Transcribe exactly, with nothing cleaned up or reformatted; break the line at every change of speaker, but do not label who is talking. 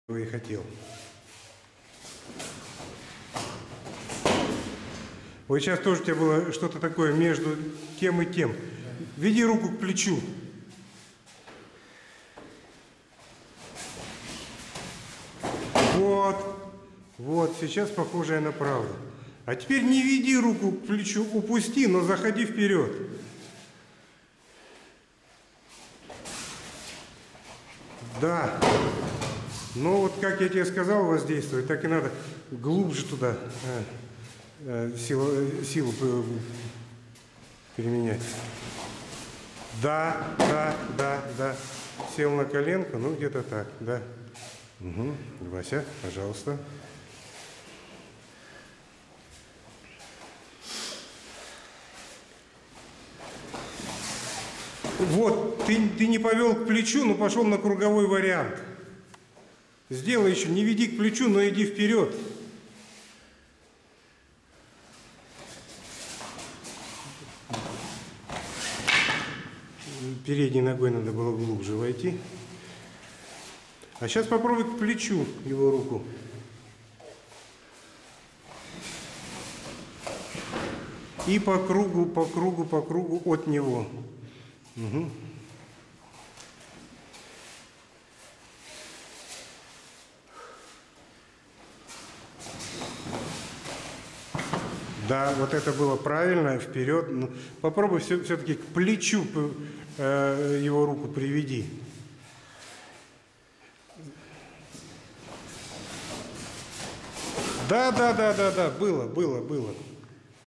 и хотел. Вот сейчас тоже у тебя было что-то такое между тем и тем. Веди руку к плечу. Вот. Вот, сейчас похожее на правду. А теперь не веди руку к плечу, упусти, но заходи вперед. Да. Ну вот, как я тебе сказал, воздействовать, так и надо глубже туда э, э, силу, силу применять. Да, да, да, да. Сел на коленку, ну где-то так, да. Угу. Вася, пожалуйста. Вот, ты, ты не повел к плечу, но пошел на круговой вариант. Сделай еще, не веди к плечу, но иди вперед. Передней ногой надо было глубже войти. А сейчас попробуй к плечу его руку. И по кругу, по кругу, по кругу от него. Угу. Да, вот это было правильно, вперед. Ну, попробуй все, все-таки к плечу э, его руку приведи. Да, да, да, да, да, было, было, было.